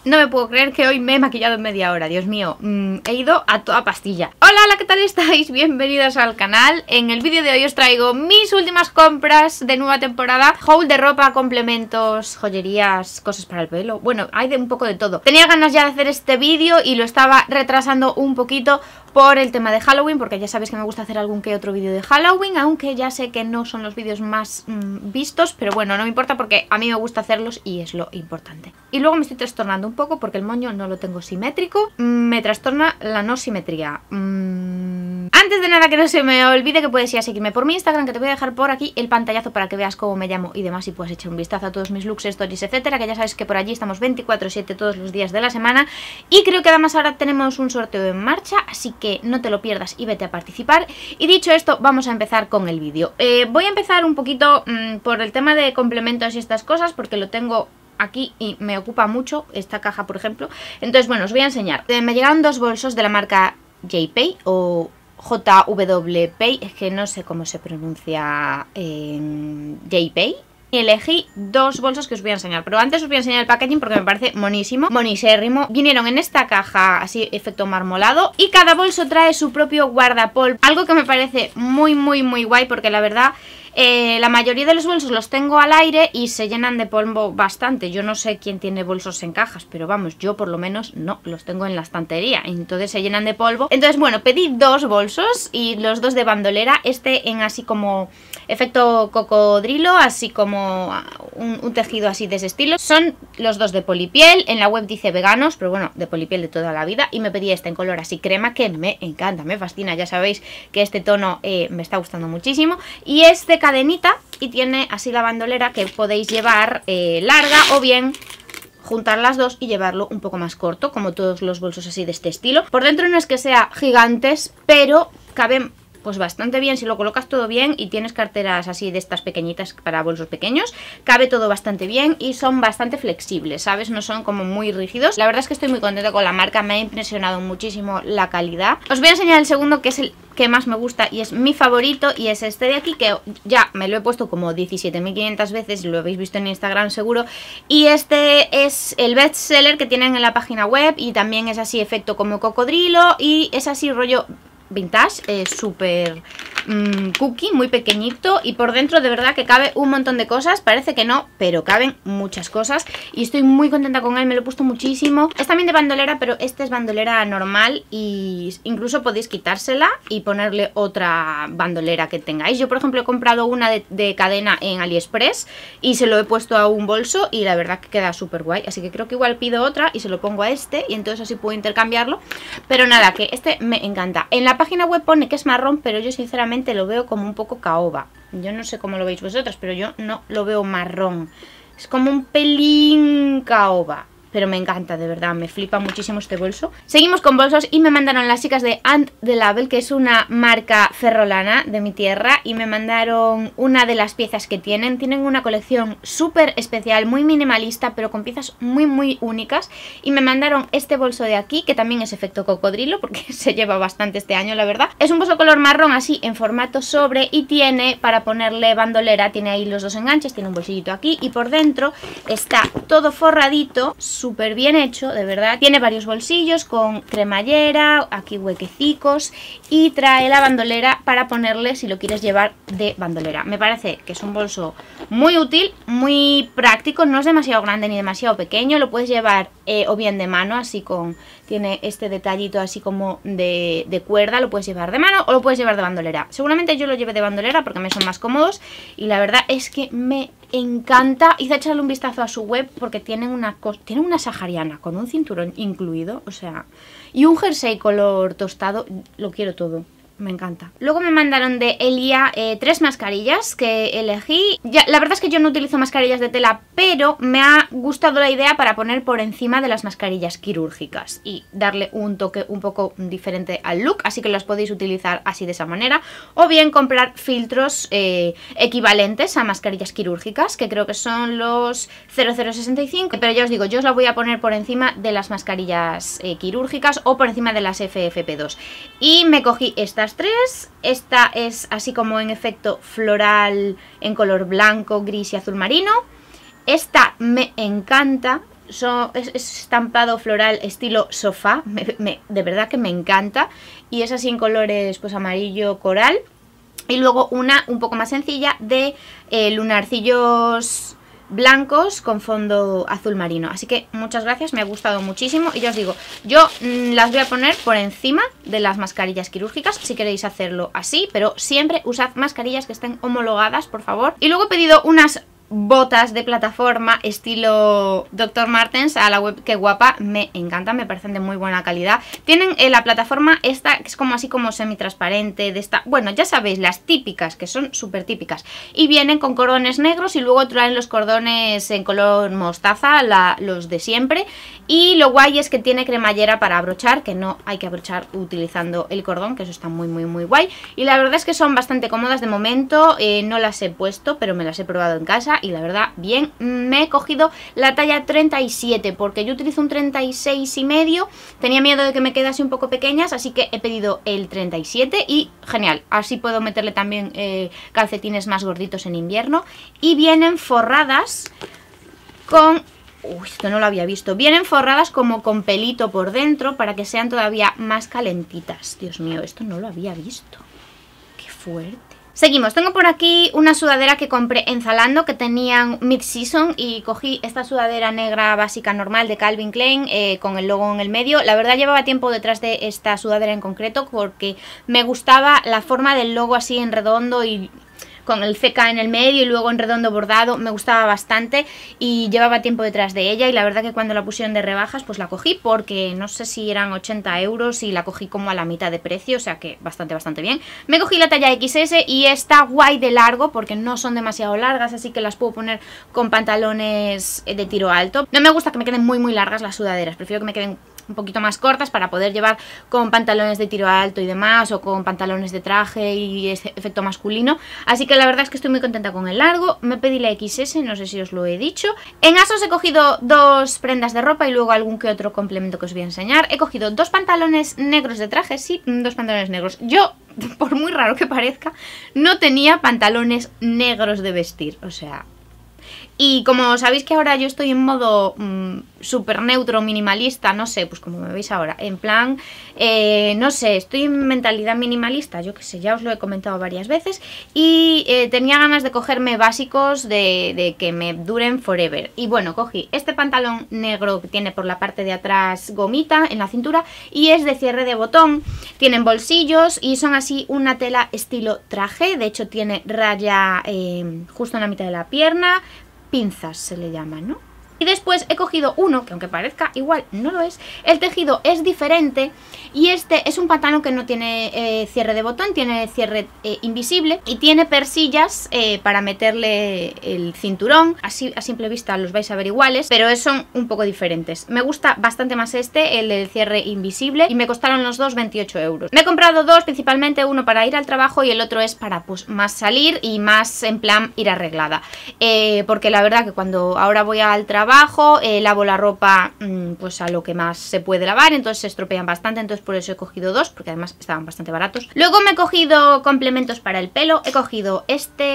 No me puedo creer que hoy me he maquillado en media hora, Dios mío, he ido a toda pastilla. Hola, ¿qué tal estáis? Bienvenidos al canal. En el vídeo de hoy os traigo mis últimas compras de nueva temporada. Haul de ropa, complementos, joyerías, cosas para el pelo. Bueno, hay de un poco de todo. Tenía ganas ya de hacer este vídeo y lo estaba retrasando un poquito por el tema de Halloween, porque ya sabéis que me gusta hacer algún que otro vídeo de Halloween, aunque ya sé que no son los vídeos más vistos, pero bueno, no me importa porque a mí me gusta hacerlos y es lo importante. Y luego me estoy trastornando un poco porque el moño no lo tengo simétrico, me trastorna la no simetría. Antes de nada, que no se me olvide que puedes ir a seguirme por mi Instagram, que te voy a dejar por aquí el pantallazo para que veas cómo me llamo y demás, y puedes echar un vistazo a todos mis looks, stories, etcétera, que ya sabes que por allí estamos 24/7 todos los días de la semana. Y creo que además ahora tenemos un sorteo en marcha, así que no te lo pierdas y vete a participar. Y dicho esto, vamos a empezar con el vídeo. Voy a empezar un poquito por el tema de complementos y estas cosas, porque lo tengo aquí y me ocupa mucho esta caja, por ejemplo. Entonces, bueno, os voy a enseñar. Me llegaron dos bolsos de la marca JPay o JWPay, es que no sé cómo se pronuncia JPay. Y elegí dos bolsos que os voy a enseñar, pero antes os voy a enseñar el packaging porque me parece monísimo, monisérrimo. Vinieron en esta caja así, efecto marmolado, y cada bolso trae su propio guardapolvo, algo que me parece muy guay, porque la verdad la mayoría de los bolsos los tengo al aire y se llenan de polvo bastante. Yo no sé quién tiene bolsos en cajas, pero vamos, yo por lo menos no, los tengo en la estantería, entonces se llenan de polvo. Entonces bueno, pedí dos bolsos y los dos de bandolera, este en así como efecto cocodrilo, así como un tejido así de ese estilo. Son los dos de polipiel, en la web dice veganos, pero bueno, de polipiel de toda la vida. Y me pedí este en color así crema, que me encanta, me fascina, ya sabéis que este tono me está gustando muchísimo. Y este cadenita y tiene así la bandolera que podéis llevar larga, o bien juntar las dos y llevarlo un poco más corto, como todos los bolsos así de este estilo. Por dentro no es que sea gigantes, pero caben pues bastante bien si lo colocas todo bien y tienes carteras así de estas pequeñitas para bolsos pequeños. Cabe todo bastante bien y son bastante flexibles, ¿sabes? No son como muy rígidos. La verdad es que estoy muy contenta con la marca, me ha impresionado muchísimo la calidad. Os voy a enseñar el segundo, que es el que más me gusta y es mi favorito, y es este de aquí, que ya me lo he puesto como 17.500 veces, lo habéis visto en Instagram seguro. Y este es el best seller que tienen en la página web, y también es así efecto como cocodrilo y es así rollo vintage, súper cookie, muy pequeñito, y por dentro de verdad que cabe un montón de cosas. Parece que no, pero caben muchas cosas y estoy muy contenta con él, me lo he puesto muchísimo. Es también de bandolera, pero este es bandolera normal y incluso podéis quitársela y ponerle otra bandolera que tengáis. Yo por ejemplo he comprado una de cadena en AliExpress y se lo he puesto a un bolso y la verdad que queda súper guay, así que creo que igual pido otra y se lo pongo a este, y entonces así puedo intercambiarlo. Pero nada, que este me encanta. En la página web pone que es marrón, pero yo sinceramente lo veo como un poco caoba. Yo no sé cómo lo veis vosotras, pero yo no lo veo marrón. Es como un pelín caoba. Pero me encanta, de verdad, me flipa muchísimo este bolso. Seguimos con bolsos y me mandaron las chicas de Ant the Label, que es una marca ferrolana de mi tierra, y me mandaron una de las piezas que tienen. Tienen una colección súper especial, muy minimalista, pero con piezas muy únicas. Y me mandaron este bolso de aquí, que también es efecto cocodrilo, porque se lleva bastante este año, la verdad. Es un bolso color marrón, así, en formato sobre, y tiene para ponerle bandolera, tiene ahí los dos enganches, tiene un bolsillito aquí, y por dentro está todo forradito, súper bien hecho, de verdad. Tiene varios bolsillos con cremallera, aquí huequecicos, y trae la bandolera para ponerle si lo quieres llevar de bandolera. Me parece que es un bolso muy útil, muy práctico, no es demasiado grande ni demasiado pequeño. Lo puedes llevar o bien de mano, así con... tiene este detallito así como de cuerda, lo puedes llevar de mano o lo puedes llevar de bandolera. Seguramente yo lo lleve de bandolera porque me son más cómodos y la verdad es que me encanta. Hice echarle un vistazo a su web porque tienen una sahariana con un cinturón incluido, o sea, y un jersey color tostado. Lo quiero todo. Me encanta. Luego me mandaron de Elia 3 mascarillas que elegí. Ya, la verdad es que yo no utilizo mascarillas de tela, pero me ha gustado la idea para poner por encima de las mascarillas quirúrgicas y darle un toque un poco diferente al look, así que las podéis utilizar así de esa manera, o bien comprar filtros equivalentes a mascarillas quirúrgicas, que creo que son los 0065, pero ya os digo, yo os la voy a poner por encima de las mascarillas quirúrgicas o por encima de las FFP2. Y me cogí estas 3. Esta es así como en efecto floral en color blanco, gris y azul marino. Esta me encanta. es estampado floral estilo sofá, de verdad que me encanta. Y es así en colores pues amarillo coral. Y luego una un poco más sencilla de lunarcillos blancos con fondo azul marino. Así que muchas gracias, me ha gustado muchísimo. Y ya os digo, yo las voy a poner por encima de las mascarillas quirúrgicas, si queréis hacerlo así, pero siempre usad mascarillas que estén homologadas, por favor. Y luego he pedido unas botas de plataforma estilo Dr. Martens a la web. Que guapa, me encanta, me parecen de muy buena calidad. Tienen la plataforma esta que es como así como semitransparente, de esta, bueno, ya sabéis, las típicas, que son súper típicas, y vienen con cordones negros y luego traen los cordones en color mostaza, los de siempre. Y lo guay es que tiene cremallera para abrochar, que no hay que abrochar utilizando el cordón, que eso está muy guay. Y la verdad es que son bastante cómodas de momento. No las he puesto, pero me las he probado en casa y la verdad, bien. Me he cogido la talla 37 porque yo utilizo un 36,5. Tenía miedo de que me quedase un poco pequeñas, así que he pedido el 37 y genial. Así puedo meterle también calcetines más gorditos en invierno. Y vienen forradas con... Uy, esto no lo había visto. Vienen forradas como con pelito por dentro para que sean todavía más calentitas. Dios mío, esto no lo había visto. Qué fuerte. Seguimos, tengo por aquí una sudadera que compré en Zalando, que tenían mid-season, y cogí esta sudadera negra básica normal de Calvin Klein con el logo en el medio. La verdad llevaba tiempo detrás de esta sudadera en concreto porque me gustaba la forma del logo así en redondo y con el CK en el medio y luego en redondo bordado. Me gustaba bastante y llevaba tiempo detrás de ella, y la verdad que cuando la pusieron de rebajas pues la cogí porque no sé si eran 80 euros y la cogí como a la mitad de precio, o sea que bastante bien. Me cogí la talla XS y está guay de largo porque no son demasiado largas, así que las puedo poner con pantalones de tiro alto. No me gusta que me queden muy largas las sudaderas, prefiero que me queden un poquito más cortas para poder llevar con pantalones de tiro alto y demás, o con pantalones de traje y ese efecto masculino. Así que la verdad es que estoy muy contenta con el largo. Me pedí la XS, no sé si os lo he dicho. En ASOS he cogido dos prendas de ropa y luego algún que otro complemento que os voy a enseñar. He cogido dos pantalones negros de traje, sí, dos pantalones negros. Yo, por muy raro que parezca, no tenía pantalones negros de vestir, o sea... Y como sabéis que ahora yo estoy en modo súper neutro, minimalista, no sé, pues como me veis ahora, en plan, no sé, estoy en mentalidad minimalista, yo qué sé, ya os lo he comentado varias veces. Y tenía ganas de cogerme básicos de que me duren forever. Y bueno, cogí este pantalón negro que tiene por la parte de atrás gomita en la cintura y es de cierre de botón. Tienen bolsillos y son así una tela estilo traje, de hecho tiene raya justo en la mitad de la pierna. Pinzas se le llama, ¿no? Y después he cogido uno, que aunque parezca igual, no lo es. El tejido es diferente y este es un pantalón que no tiene cierre de botón, tiene cierre invisible y tiene persillas para meterle el cinturón. Así a simple vista los vais a ver iguales, pero son un poco diferentes. Me gusta bastante más este, el del cierre invisible, y me costaron los dos 28 euros. Me he comprado dos, principalmente uno para ir al trabajo y el otro es para pues más salir y más en plan ir arreglada. Porque la verdad que cuando ahora voy al trabajo lavo la ropa pues a lo que más se puede lavar, entonces se estropean bastante, entonces por eso he cogido dos, porque además estaban bastante baratos. Luego me he cogido complementos para el pelo, he cogido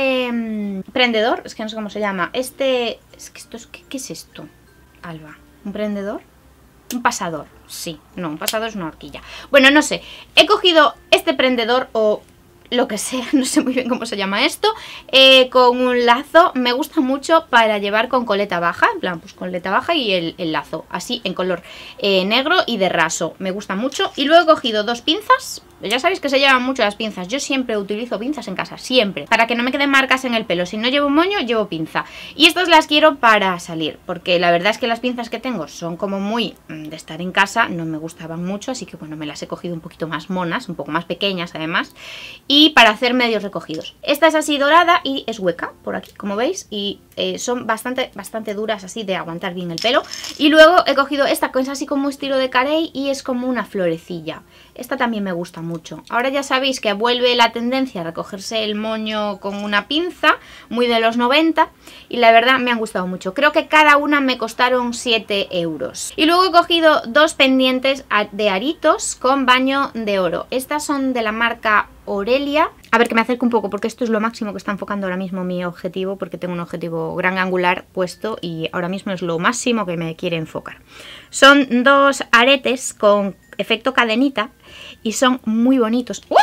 este prendedor, es que no sé cómo se llama, es que esto es, ¿qué es esto, Alba? ¿Un prendedor? Un pasador, sí, no, un pasador es una horquilla. Bueno, no sé, he cogido este prendedor o lo que sea, no sé muy bien cómo se llama esto, con un lazo. Me gusta mucho para llevar con coleta baja, en plan pues coleta baja y el lazo así en color negro y de raso, me gusta mucho. Y luego he cogido dos pinzas. Ya sabéis que se llevan mucho las pinzas, yo siempre utilizo pinzas en casa, siempre, para que no me queden marcas en el pelo. Si no llevo moño, llevo pinza. Y estas las quiero para salir, porque la verdad es que las pinzas que tengo son como muy de estar en casa, no me gustaban mucho, así que bueno, me las he cogido un poquito más monas, un poco más pequeñas además, y para hacer medios recogidos. Esta es así dorada y es hueca, por aquí, como veis, y son bastante duras así de aguantar bien el pelo. Y luego he cogido esta que es así como estilo de carey y es como una florecilla. Esta también me gusta mucho. Ahora ya sabéis que vuelve la tendencia a recogerse el moño con una pinza, muy de los 90, y la verdad me han gustado mucho. Creo que cada una me costaron 7 euros. Y luego he cogido dos pendientes de aritos con baño de oro. Estas son de la marca Aurelia. A ver, que me acerque un poco porque esto es lo máximo que está enfocando ahora mismo mi objetivo, porque tengo un objetivo gran angular puesto y ahora mismo es lo máximo que me quiere enfocar. Son dos aretes con efecto cadenita y son muy bonitos. ¡Uh!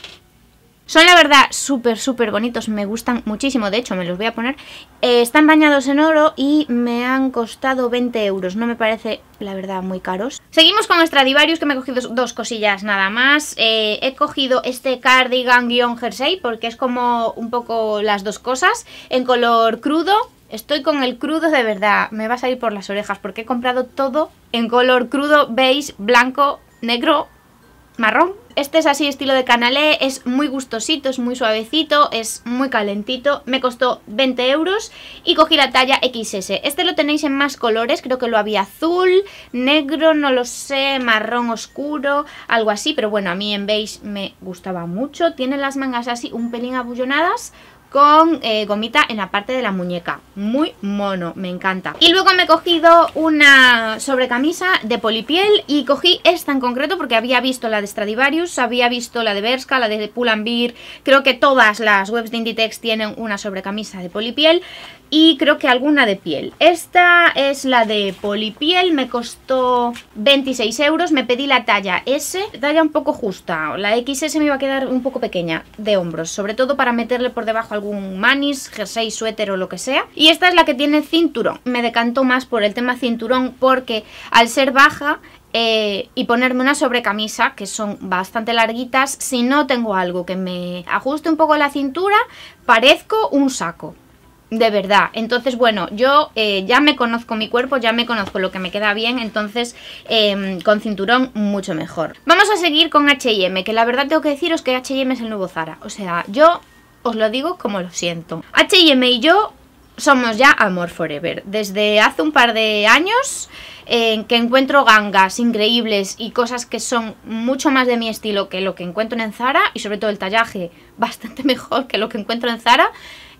Son la verdad súper bonitos, me gustan muchísimo, de hecho me los voy a poner. Están bañados en oro y me han costado 20 euros, no me parece la verdad muy caros. Seguimos con Stradivarius, que me he cogido dos cosillas nada más. He cogido este cardigan-jersey porque es como un poco las dos cosas, en color crudo. Estoy con el crudo de verdad, me va a salir por las orejas porque he comprado todo en color crudo, beige, blanco, negro, marrón. Este es así estilo de canalé, es muy gustosito, es muy suavecito, es muy calentito. Me costó 20 euros y cogí la talla XS. Este lo tenéis en más colores, creo que lo había azul, negro, no lo sé, marrón oscuro, algo así. Pero bueno, a mí en beige me gustaba mucho. Tiene las mangas así un pelín abullonadas, con gomita en la parte de la muñeca. Muy mono, me encanta. Y luego me he cogido una sobrecamisa de polipiel y cogí esta en concreto porque había visto la de Stradivarius, había visto la de Bershka, la de Pull&Bear. Creo que todas las webs de Inditex tienen una sobrecamisa de polipiel y creo que alguna de piel. Esta es la de polipiel, me costó 26 euros, me pedí la talla S, talla un poco justa. La XS me iba a quedar un poco pequeña de hombros, sobre todo para meterle por debajo algún manis, jersey, suéter o lo que sea. Y esta es la que tiene cinturón. Me decantó más por el tema cinturón porque al ser baja y ponerme una sobrecamisa, que son bastante larguitas, si no tengo algo que me ajuste un poco la cintura, parezco un saco. De verdad, entonces bueno, yo ya me conozco mi cuerpo, ya me conozco lo que me queda bien, entonces con cinturón mucho mejor. Vamos a seguir con H&M, que la verdad tengo que deciros que H&M es el nuevo Zara. O sea, yo os lo digo como lo siento. H&M y yo somos ya amor forever. Desde hace un par de años que encuentro gangas increíbles y cosas que son mucho más de mi estilo que lo que encuentro en Zara, y sobre todo el tallaje bastante mejor que lo que encuentro en Zara.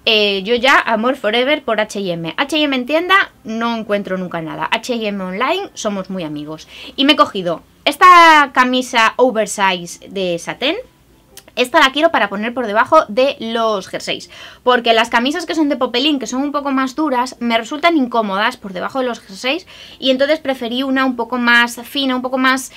Yo ya amor forever por H&M. H&M en tienda no encuentro nunca nada. H&M online somos muy amigos. Y me he cogido esta camisa oversize de satén. Esta la quiero para poner por debajo de los jerseys, porque las camisas que son de popelín, que son un poco más duras, me resultan incómodas por debajo de los jerseys, y entonces preferí una un poco más fina, un poco más,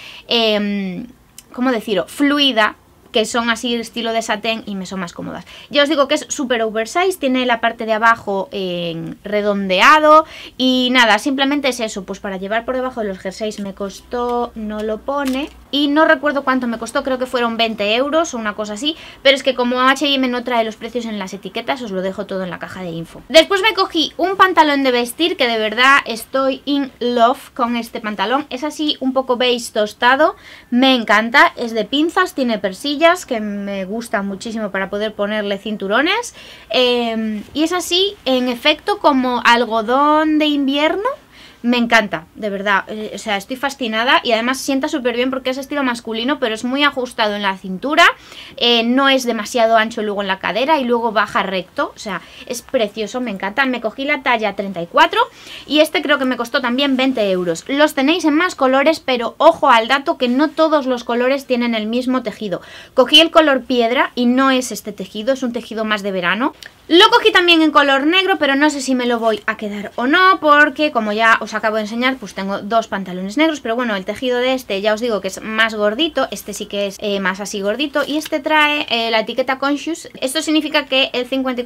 ¿cómo decirlo?, fluida, que son así estilo de satén y me son más cómodas. Ya os digo que es súper oversize, tiene la parte de abajo redondeado y nada, simplemente es eso, pues para llevar por debajo de los jerseys. Me costó, no lo pone, y no recuerdo cuánto me costó, creo que fueron 20 euros o una cosa así, pero es que como H&M no trae los precios en las etiquetas, os lo dejo todo en la caja de info. Después me cogí un pantalón de vestir que de verdad estoy in love con este pantalón. Es así un poco beige tostado, me encanta, es de pinzas, tiene persillas que me gustan muchísimo para poder ponerle cinturones, y es así en efecto como algodón de invierno. Me encanta, de verdad, o sea, estoy fascinada, y además sienta súper bien porque es estilo masculino, pero es muy ajustado en la cintura, no es demasiado ancho luego en la cadera y luego baja recto, o sea, es precioso, me encanta. Me cogí la talla 34 y este creo que me costó también 20 euros. Los tenéis en más colores, pero ojo al dato que no todos los colores tienen el mismo tejido. Cogí el color piedra y no es este tejido, es un tejido más de verano. Lo cogí también en color negro, pero no sé si me lo voy a quedar o no, porque como ya os acabo de enseñar, pues tengo dos pantalones negros, pero bueno, el tejido de este ya os digo que es más gordito, este sí que es más así gordito, y este trae la etiqueta Conscious. Esto significa que el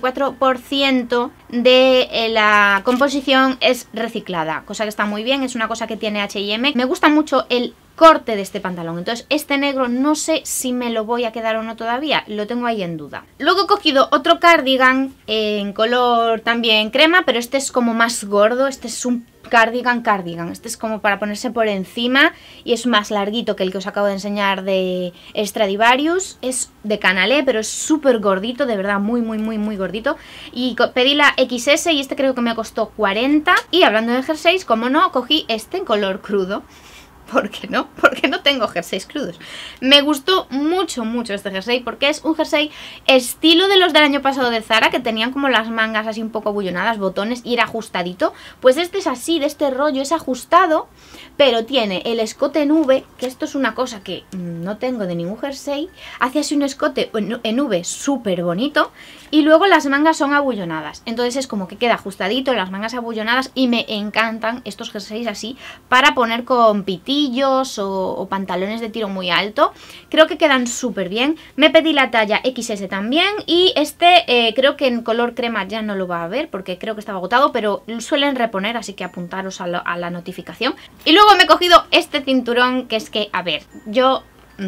54% de la composición es reciclada, cosa que está muy bien, es una cosa que tiene H&M. Me gusta mucho el corte de este pantalón, entonces este negro no sé si me lo voy a quedar o no todavía, lo tengo ahí en duda. Luego he cogido otro cardigan en color también crema, pero este es como más gordo, este es un cardigan, este es como para ponerse por encima y es más larguito que el que os acabo de enseñar de Stradivarius. Es de canalé, pero es súper gordito, de verdad, muy gordito, y pedí la XS y este creo que me costó 40. Y hablando de jerseys, como no, cogí este en color crudo. ¿Por qué no? Porque no tengo jerseys crudos. Me gustó mucho este jersey porque es un jersey estilo de los del año pasado de Zara, que tenían como las mangas así un poco abullonadas, botones, y era ajustadito. Pues este es así, de este rollo, es ajustado, pero tiene el escote en V, que esto es una cosa que no tengo de ningún jersey. Hace así un escote en V súper bonito, y luego las mangas son abullonadas. Entonces es como que queda ajustadito, las mangas abullonadas, y me encantan estos jerseys así para poner con pitillos o pantalones de tiro muy alto. Creo que quedan súper bien. Me pedí la talla XS también, y este creo que en color crema ya no lo va a ver porque creo que estaba agotado, pero suelen reponer, así que apuntaros a la notificación. Y luego me he cogido este cinturón, que es que, a ver, yo...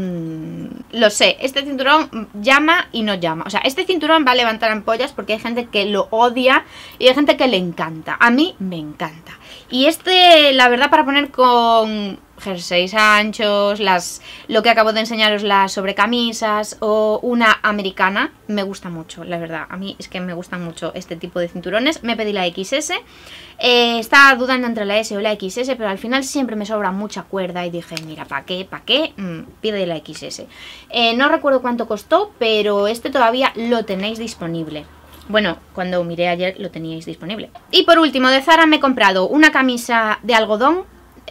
lo sé, este cinturón llama y no llama. O sea, este cinturón va a levantar ampollas porque hay gente que lo odia y hay gente que le encanta. A mí me encanta. Y este, la verdad, para poner con jerseys anchos, lo que acabo de enseñaros, las sobrecamisas o una americana, me gusta mucho, la verdad. A mí es que me gustan mucho este tipo de cinturones. Me pedí la XS. Estaba dudando entre la S o la XS, pero al final siempre me sobra mucha cuerda y dije, mira, ¿para qué? Pide la XS. No recuerdo cuánto costó, pero este todavía lo tenéis disponible. Bueno, cuando miré ayer lo teníais disponible. Y por último, de Zara me he comprado una camisa de algodón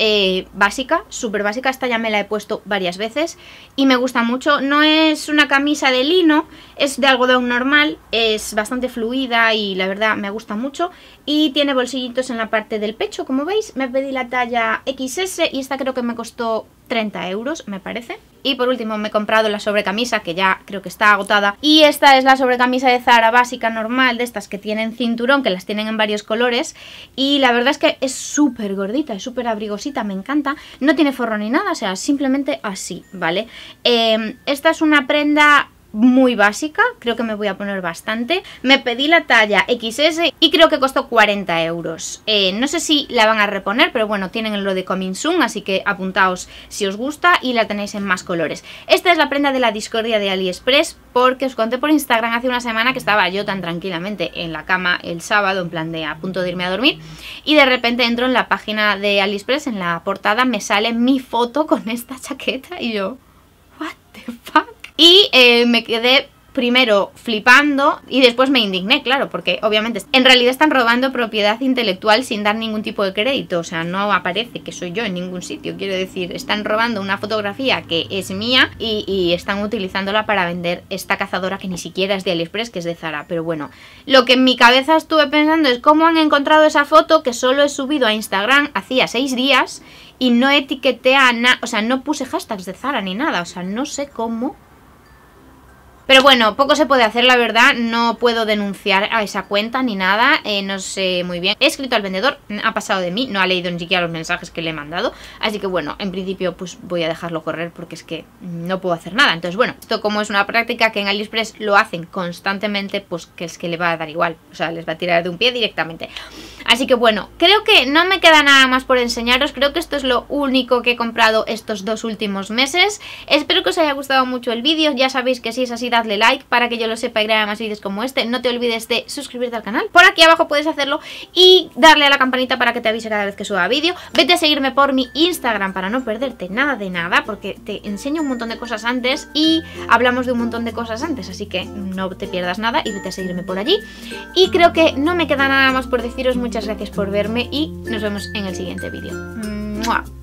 básica, súper básica. Esta ya me la he puesto varias veces y me gusta mucho. No es una camisa de lino, es de algodón normal, es bastante fluida y la verdad me gusta mucho. Y tiene bolsillitos en la parte del pecho, como veis. Me pedí la talla XS y esta creo que me costó 30 euros, me parece. Y por último me he comprado la sobrecamisa, que ya creo que está agotada. Y esta es la sobrecamisa de Zara básica normal, de estas que tienen cinturón, que las tienen en varios colores. Y la verdad es que es súper gordita, es súper abrigosita, me encanta. No tiene forro ni nada, o sea, simplemente así, ¿vale? Esta es una prenda muy básica, creo que me voy a poner bastante. Me pedí la talla XS y creo que costó 40 euros. No sé si la van a reponer, pero bueno, tienen lo de Coming Soon, así que apuntaos si os gusta y la tenéis en más colores. Esta es la prenda de la discordia de AliExpress, porque os conté por Instagram hace una semana que estaba yo tan tranquilamente en la cama el sábado, en plan de a punto de irme a dormir, y de repente entro en la página de AliExpress, en la portada me sale mi foto con esta chaqueta y yo, what the fuck. Y me quedé primero flipando y después me indigné, claro, porque obviamente en realidad están robando propiedad intelectual sin dar ningún tipo de crédito. O sea, no aparece que soy yo en ningún sitio. Quiero decir, están robando una fotografía que es mía y están utilizándola para vender esta cazadora que ni siquiera es de AliExpress, que es de Zara. Pero bueno, lo que en mi cabeza estuve pensando es cómo han encontrado esa foto que solo he subido a Instagram hacía 6 días y no etiqueté a nada, o sea, no puse hashtags de Zara ni nada. O sea, no sé cómo. Pero bueno, poco se puede hacer, la verdad. No puedo denunciar a esa cuenta ni nada, no sé muy bien. He escrito al vendedor, ha pasado de mí, no ha leído ni siquiera los mensajes que le he mandado. Así que bueno, en principio pues voy a dejarlo correr porque es que no puedo hacer nada. Entonces bueno, esto como es una práctica que en AliExpress lo hacen constantemente, pues que es que le va a dar igual. O sea, les va a tirar de un pie directamente. Así que bueno, creo que no me queda nada más por enseñaros. Creo que esto es lo único que he comprado estos 2 últimos meses. Espero que os haya gustado mucho el vídeo. Ya sabéis que si es así, dadle like para que yo lo sepa y grabe más vídeos como este. No te olvides de suscribirte al canal, por aquí abajo puedes hacerlo, y darle a la campanita para que te avise cada vez que suba vídeo. Vete a seguirme por mi Instagram para no perderte nada de nada, porque te enseño un montón de cosas antes y hablamos de un montón de cosas antes, así que no te pierdas nada y vete a seguirme por allí. Y creo que no me queda nada más por deciros. Muchas gracias por verme y nos vemos en el siguiente vídeo. ¡Mua!